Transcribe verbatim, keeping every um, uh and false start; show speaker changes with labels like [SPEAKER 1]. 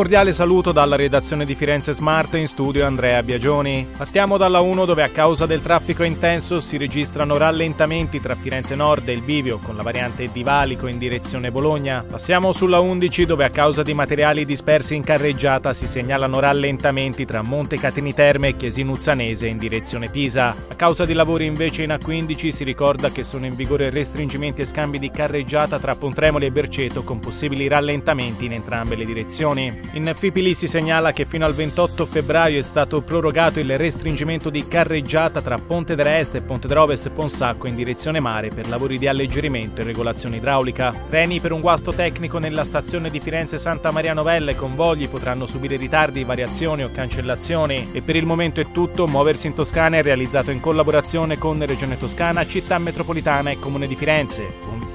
[SPEAKER 1] cordiale saluto dalla redazione di Firenze Smart, in studio Andrea Biagioni. Partiamo dalla uno, dove a causa del traffico intenso si registrano rallentamenti tra Firenze Nord e il Bivio con la variante di Valico in direzione Bologna. Passiamo sulla undici, dove a causa di materiali dispersi in carreggiata si segnalano rallentamenti tra Montecatini Terme e Chiesinuzzanese in direzione Pisa. A causa di lavori invece in A quindici si ricorda che sono in vigore restringimenti e scambi di carreggiata tra Pontremoli e Berceto con possibili rallentamenti in entrambe le direzioni. In Fipili si segnala che fino al ventotto febbraio è stato prorogato il restringimento di carreggiata tra Ponte della Est e Ponte dell'Ovest Ponsacco in direzione mare per lavori di alleggerimento e regolazione idraulica. Treni per un guasto tecnico nella stazione di Firenze Santa Maria Novella e convogli potranno subire ritardi, variazioni o cancellazioni. E per il momento è tutto. Muoversi in Toscana è realizzato in collaborazione con Regione Toscana, Città Metropolitana e Comune di Firenze.